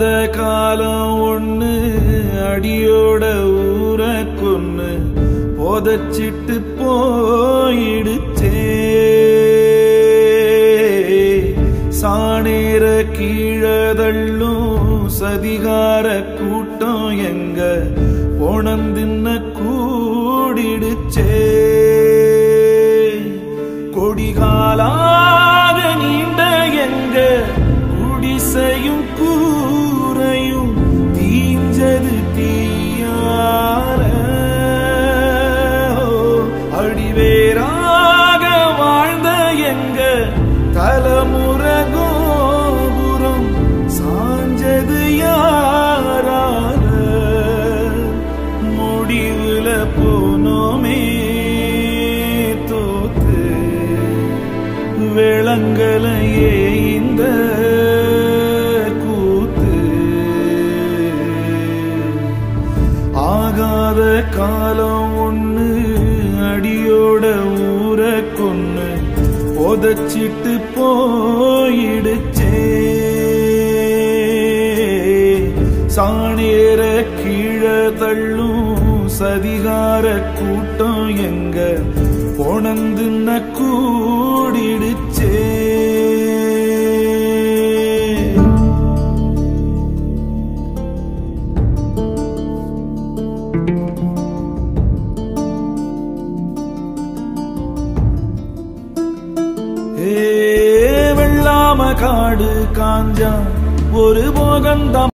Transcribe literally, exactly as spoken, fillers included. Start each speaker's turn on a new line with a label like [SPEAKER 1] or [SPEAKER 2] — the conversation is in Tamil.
[SPEAKER 1] காலம் ஒண்ணு அடியோட ஊர கொன்னு போதச்சிட்டு போயிடுச்சே சாணேர கீழதள்ளும் சதிகார கூட்டம் எங்க போனந்தின்ன கூடிடுச்சே கொடிகாலாக நீண்ட எங்க குடிசையும் கூரையும் தீஞ்சது தீயார அடிவேராக வாழ்ந்த எங்க தலைமுறை கோபுரம் சாஞ்சது யாரால முடிவுல போனோமே தோத்து விளங்கலையே இந்த கூத்து ஆகாத காலம் ஒண்ணு அடியோட ஊர கொன்னு போதச்சிட்டு போயிடுச்சே சாணேர கீழதள்ளும் சதிகார கூட்டம் எங்க போனந்துன்ன கூடிடுச்சே வெள்ளாம காடு காஞ்சா ஒரு போகந்தான்